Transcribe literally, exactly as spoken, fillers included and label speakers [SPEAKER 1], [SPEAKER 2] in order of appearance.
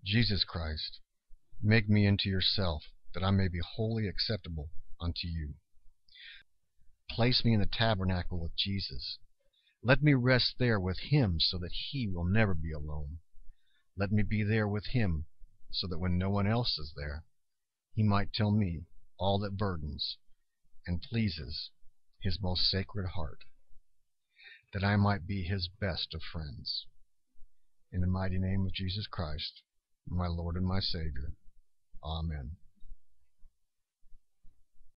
[SPEAKER 1] Jesus Christ, make me into yourself, that I may be wholly acceptable unto you. Place me in the tabernacle with Jesus. Let me rest there with him, so that he will never be alone. Let me be there with him, so that when no one else is there, he might tell me all that burdens and pleases his most sacred heart, that I might be his best of friends. In the mighty name of Jesus Christ, my Lord and my Savior. Amen.